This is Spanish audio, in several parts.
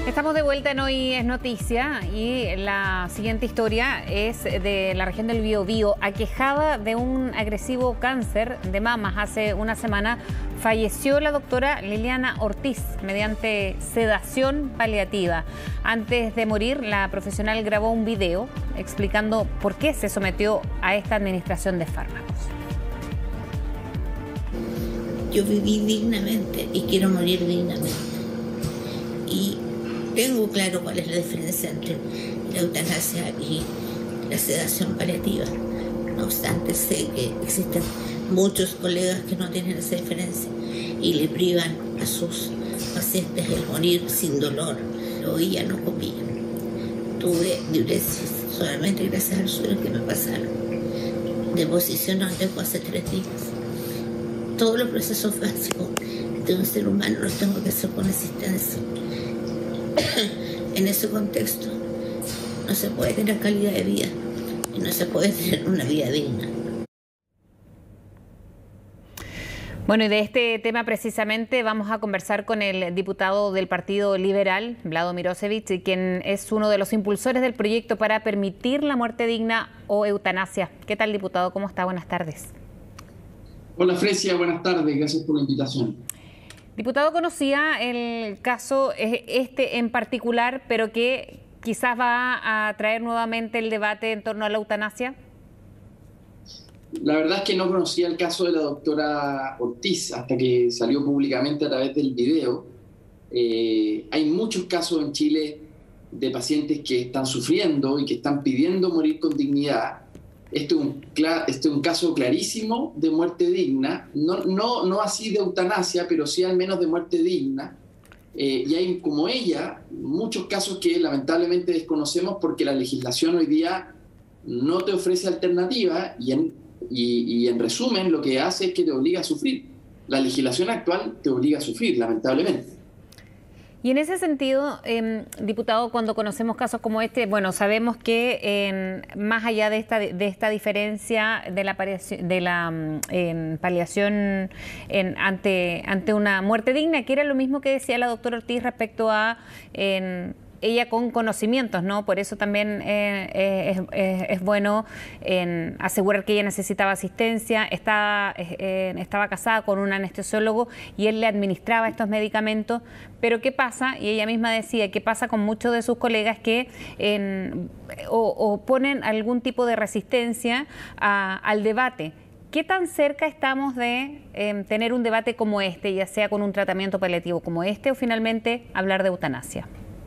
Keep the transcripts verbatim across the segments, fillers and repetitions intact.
Estamos de vuelta en Hoy es Noticia y la siguiente historia es de la región del Biobío. Aquejada de un agresivo cáncer de mamas hace una semana, falleció la doctora Liliana Ortiz mediante sedación paliativa. Antes de morir, la profesional grabó un video explicando por qué se sometió a esta administración de fármacos. Yo viví dignamente y quiero morir dignamente. Y tengo claro cuál es la diferencia entre la eutanasia y la sedación paliativa. No obstante, sé que existen muchos colegas que no tienen esa diferencia y le privan a sus pacientes el morir sin dolor. Hoy ya no comía. Tuve diuresis solamente gracias al suelo que me pasaron. Deposición al dejo hace tres días. Todos los procesos básicos de un ser humano los tengo que hacer con asistencia. En ese contexto no se puede tener calidad de vida y no se puede tener una vida digna. Bueno, y de este tema precisamente vamos a conversar con el diputado del Partido Liberal, Vlado Mirosevic, quien es uno de los impulsores del proyecto para permitir la muerte digna o eutanasia. ¿Qué tal, diputado? ¿Cómo está? Buenas tardes. Hola, Fresia. Buenas tardes. Gracias por la invitación. Diputado, conocía el caso este en particular, pero que quizás va a traer nuevamente el debate en torno a la eutanasia. La verdad es que no conocía el caso de la doctora Ortiz hasta que salió públicamente a través del video. Eh, hay muchos casos en Chile de pacientes que están sufriendo y que están pidiendo morir con dignidad. Este es un, este es un caso clarísimo de muerte digna, no, no, no así de eutanasia, pero sí al menos de muerte digna. Eh, y hay, como ella, muchos casos que lamentablemente desconocemos porque la legislación hoy día no te ofrece alternativa y en, y, y en resumen lo que hace es que te obliga a sufrir. La legislación actual te obliga a sufrir, lamentablemente. Y en ese sentido, eh, diputado, cuando conocemos casos como este, bueno, sabemos que eh, más allá de esta, de esta diferencia de la, de la eh, paliación en, ante, ante una muerte digna, que era lo mismo que decía la doctora Ortiz respecto a eh, ella con conocimientos, ¿no? Por eso también eh, eh, es, es, es bueno eh, asegurar que ella necesitaba asistencia, estaba, eh, estaba casada con un anestesiólogo y él le administraba estos medicamentos, pero ¿qué pasa? Y ella misma decía, ¿qué pasa con muchos de sus colegas que eh, o, o ponen algún tipo de resistencia a, al debate? ¿Qué tan cerca estamos de eh, tener un debate como este, ya sea con un tratamiento paliativo como este o finalmente hablar de eutanasia?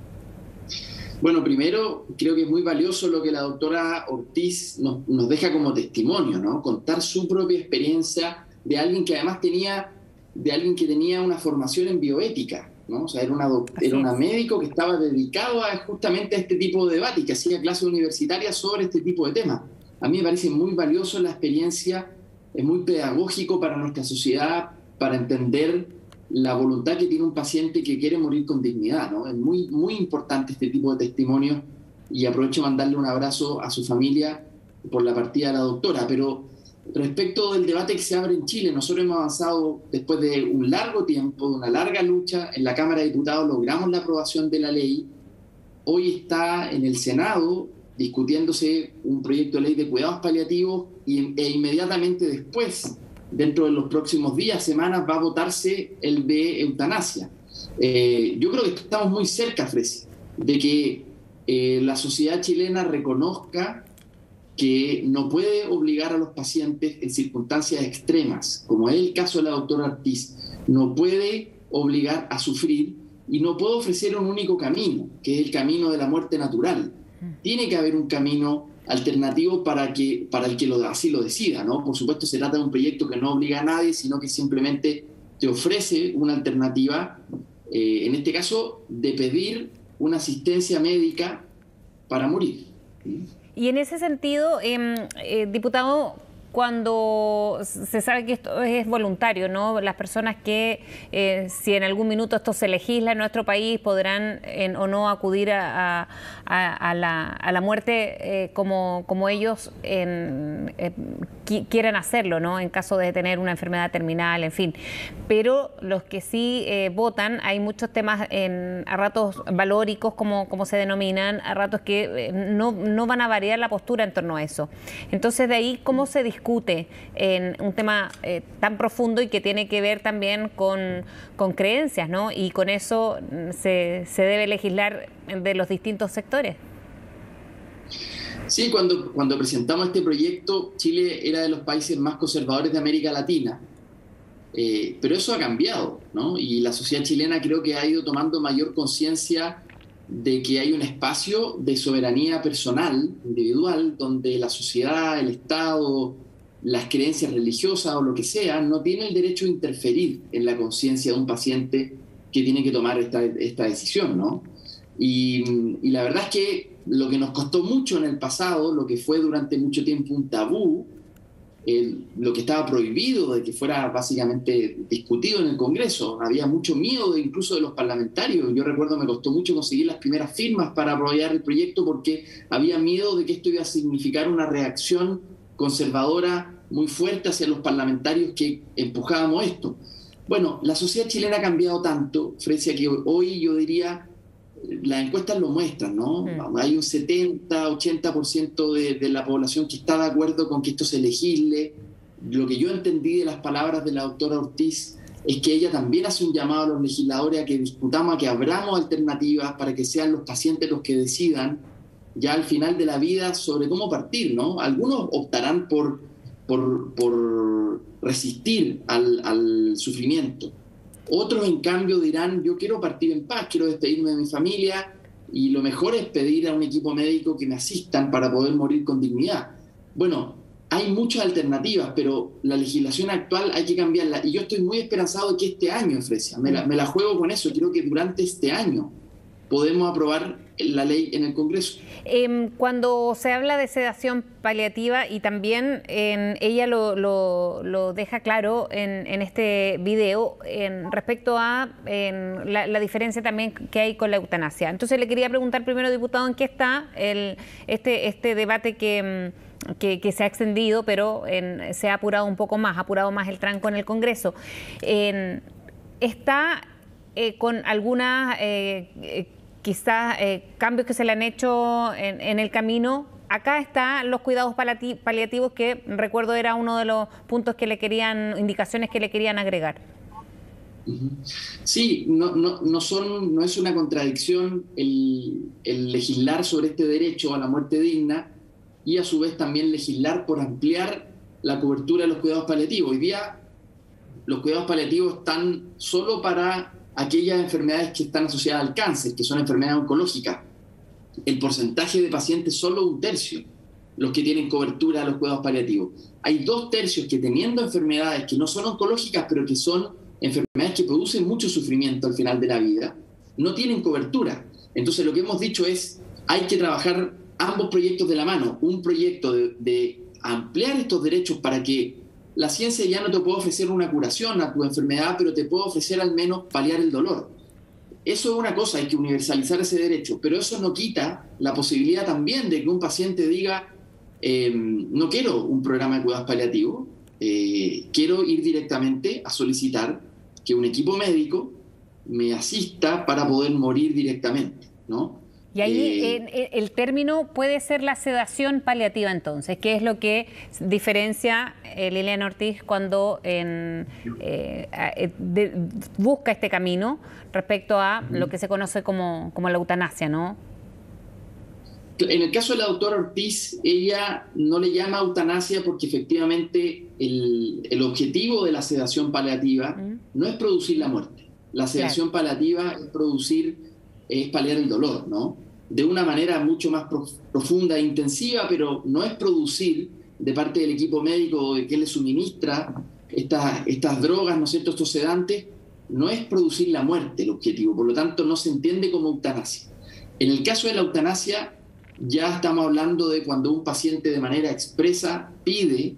Bueno, primero creo que es muy valioso lo que la doctora Ortiz nos, nos deja como testimonio, ¿no? Contar su propia experiencia de alguien que además tenía, de alguien que tenía una formación en bioética, ¿no? O sea, era una, era una médico que estaba dedicado a justamente a este tipo de debate y que hacía clases universitarias sobre este tipo de temas. A mí me parece muy valioso la experiencia, es muy pedagógico para nuestra sociedad, para entender la voluntad que tiene un paciente que quiere morir con dignidad, ¿no? Es muy, muy importante este tipo de testimonios y aprovecho de mandarle un abrazo a su familia por la partida de la doctora. Pero respecto del debate que se abre en Chile, nosotros hemos avanzado después de un largo tiempo, de una larga lucha. En la Cámara de Diputados logramos la aprobación de la ley. Hoy está en el Senado discutiéndose un proyecto de ley de cuidados paliativos y, e inmediatamente después, dentro de los próximos días, semanas, va a votarse el de eutanasia. Eh, yo creo que estamos muy cerca, Fresi, de que eh, la sociedad chilena reconozca que no puede obligar a los pacientes en circunstancias extremas, como es el caso de la doctora Ortiz, no puede obligar a sufrir y no puede ofrecer un único camino, que es el camino de la muerte natural. Tiene que haber un camino alternativo para que para el que lo, así lo decida, ¿no? Por supuesto, se trata de un proyecto que no obliga a nadie, sino que simplemente te ofrece una alternativa, eh, en este caso, de pedir una asistencia médica para morir. Y en ese sentido, eh, eh, diputado, cuando se sabe que esto es voluntario, ¿no? Las personas que, eh, si en algún minuto esto se legisla en nuestro país, podrán en, o no acudir a, a, a, la, a la muerte eh, como, como ellos en, eh, qui quieran hacerlo, ¿no? En caso de tener una enfermedad terminal, en fin. Pero los que sí eh, votan, hay muchos temas en, a ratos valóricos, como, como se denominan, a ratos que eh, no, no van a variar la postura en torno a eso. Entonces, de ahí, ¿cómo se discute en un tema eh, tan profundo y que tiene que ver también con, con creencias, ¿no? Y con eso se, se debe legislar de los distintos sectores? Sí, cuando, cuando presentamos este proyecto, Chile era de los países más conservadores de América Latina, eh, pero eso ha cambiado, ¿no? Y la sociedad chilena creo que ha ido tomando mayor conciencia de que hay un espacio de soberanía personal, individual, donde la sociedad, el Estado, las creencias religiosas o lo que sea, no tiene el derecho de interferir en la conciencia de un paciente que tiene que tomar esta, esta decisión, ¿no? Y, y la verdad es que lo que nos costó mucho en el pasado, lo que fue durante mucho tiempo un tabú, el, lo que estaba prohibido de que fuera básicamente discutido en el Congreso. Había mucho miedo de, incluso de los parlamentarios. Yo recuerdo me costó mucho conseguir las primeras firmas para apoyar el proyecto porque había miedo de que esto iba a significar una reacción conservadora muy fuerte hacia los parlamentarios que empujábamos esto. Bueno, la sociedad chilena ha cambiado tanto, Frecia, que hoy yo diría, las encuestas lo muestran, ¿no? Mm. Hay un setenta, ochenta por ciento de, de la población que está de acuerdo con que esto se legisle. Lo que yo entendí de las palabras de la doctora Ortiz es que ella también hace un llamado a los legisladores a que discutamos, a que abramos alternativas para que sean los pacientes los que decidan ya al final de la vida sobre cómo partir, ¿no? Algunos optarán por, por, por resistir al, al sufrimiento. Otros, en cambio, dirán, yo quiero partir en paz, quiero despedirme de mi familia y lo mejor es pedir a un equipo médico que me asistan para poder morir con dignidad. Bueno, hay muchas alternativas, pero la legislación actual hay que cambiarla. Y yo estoy muy esperanzado de que este año, Frecia, me la, me la juego con eso, creo que durante este año podemos aprobar la ley en el Congreso. Eh, cuando se habla de sedación paliativa, y también eh, ella lo, lo, lo deja claro en, en este video, en respecto a en la, la diferencia también que hay con la eutanasia. Entonces le quería preguntar primero, diputado, ¿en qué está el, este, este debate que, que, que se ha extendido, pero en, se ha apurado un poco más, ha apurado más el tranco en el Congreso? En, ¿Está eh, con algunas... Eh, quizás eh, cambios que se le han hecho en, en el camino? Acá están los cuidados paliativos, que recuerdo era uno de los puntos que le querían, indicaciones que le querían agregar. Sí, no, no, no, son, no es una contradicción el, el legislar sobre este derecho a la muerte digna y a su vez también legislar por ampliar la cobertura de los cuidados paliativos. Hoy día los cuidados paliativos están solo para aquellas enfermedades que están asociadas al cáncer, que son enfermedades oncológicas. El porcentaje de pacientes, solo un tercio, los que tienen cobertura a los cuidados paliativos. Hay dos tercios que, teniendo enfermedades que no son oncológicas, pero que son enfermedades que producen mucho sufrimiento al final de la vida, no tienen cobertura. Entonces lo que hemos dicho es, hay que trabajar ambos proyectos de la mano. Un proyecto de, de ampliar estos derechos para que la ciencia ya no te puede ofrecer una curación a tu enfermedad, pero te puede ofrecer al menos paliar el dolor. Eso es una cosa, hay que universalizar ese derecho, pero eso no quita la posibilidad también de que un paciente diga, eh, no quiero un programa de cuidados paliativos, eh, quiero ir directamente a solicitar que un equipo médico me asista para poder morir directamente, ¿no? Y ahí eh, el término puede ser la sedación paliativa, entonces, que es lo que diferencia eh, Liliana Ortiz cuando en, eh, de, busca este camino respecto a lo que se conoce como, como la eutanasia, ¿no? En el caso de la doctora Ortiz, ella no le llama eutanasia porque efectivamente el, el objetivo de la sedación paliativa uh-huh. no es producir la muerte. La sedación claro. paliativa es producir... es paliar el dolor, ¿no? De una manera mucho más prof profunda e intensiva, pero no es producir de parte del equipo médico que le suministra estas, estas drogas, ¿no es cierto?, estos sedantes, no es producir la muerte el objetivo, por lo tanto no se entiende como eutanasia. En el caso de la eutanasia, ya estamos hablando de cuando un paciente de manera expresa pide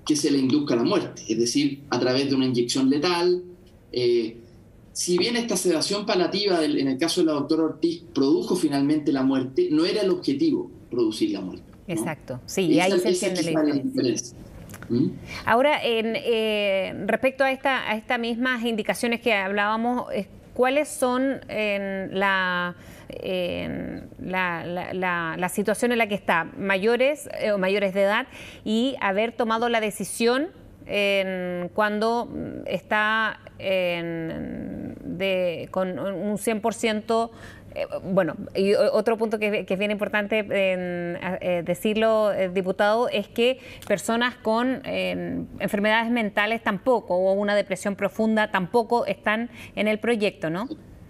que se le induzca la muerte, es decir, a través de una inyección letal. Eh, si bien esta sedación paliativa, del, en el caso de la doctora Ortiz, produjo finalmente la muerte, no era el objetivo producir la muerte, ¿no? Exacto, sí, y ahí se entiende la diferencia. diferencia. ¿Mm? Ahora, en, eh, respecto a, esta, a estas mismas indicaciones que hablábamos, eh, ¿cuáles son en la, en la, la, la, la situación en la que está? Mayores eh, o mayores de edad y haber tomado la decisión en, cuando está en, de, con un cien por ciento. Bueno, y otro punto que, que es bien importante en, eh, decirlo, eh, diputado, es que personas con eh, enfermedades mentales tampoco, o una depresión profunda tampoco están en el proyecto, ¿no?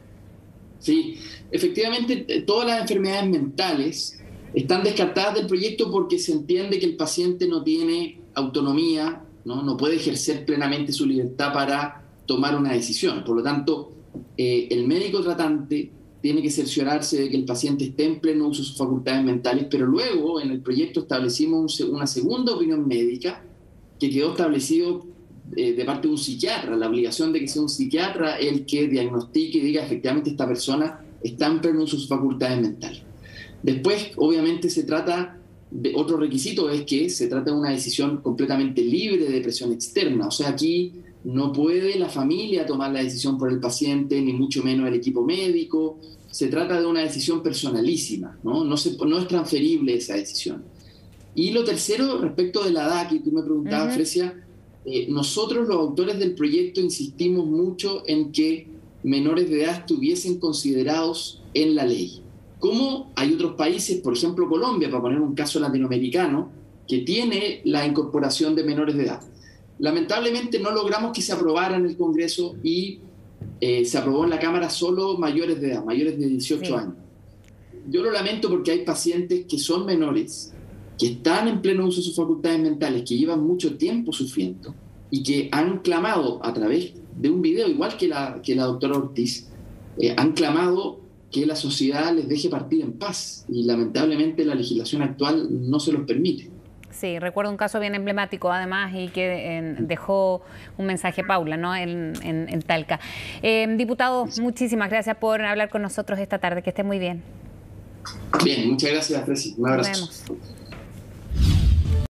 Sí, efectivamente, todas las enfermedades mentales están descartadas del proyecto porque se entiende que el paciente no tiene autonomía, no, no puede ejercer plenamente su libertad para tomar una decisión. Por lo tanto, eh, el médico tratante tiene que cerciorarse de que el paciente esté en pleno uso de sus facultades mentales, pero luego en el proyecto establecimos un, una segunda opinión médica que quedó establecido eh, de parte de un psiquiatra, la obligación de que sea un psiquiatra el que diagnostique y diga efectivamente esta persona está en pleno uso de sus facultades mentales. Después, obviamente, se trata de otro requisito, es que se trata de una decisión completamente libre de presión externa, o sea, aquí no puede la familia tomar la decisión por el paciente, ni mucho menos el equipo médico. Se trata de una decisión personalísima, ¿no? No, se, no es transferible esa decisión. Y lo tercero, respecto de la edad, que tú me preguntabas, uh-huh. Fresia, eh, nosotros los autores del proyecto insistimos mucho en que menores de edad estuviesen considerados en la ley. Como hay otros países, por ejemplo Colombia, para poner un caso latinoamericano, que tiene la incorporación de menores de edad. Lamentablemente no logramos que se aprobara en el Congreso y eh, se aprobó en la Cámara solo mayores de edad, mayores de dieciocho sí. años. Yo lo lamento porque hay pacientes que son menores, que están en pleno uso de sus facultades mentales, que llevan mucho tiempo sufriendo y que han clamado a través de un video, igual que la, que la doctora Ortiz, eh, han clamado que la sociedad les deje partir en paz y lamentablemente la legislación actual no se los permite. Sí, recuerdo un caso bien emblemático además y que eh, dejó un mensaje Paula, ¿no? en, en, en Talca. Eh, diputado, muchísimas gracias por hablar con nosotros esta tarde, que esté muy bien. Bien, muchas gracias, Fresi. Un abrazo. Nos vemos.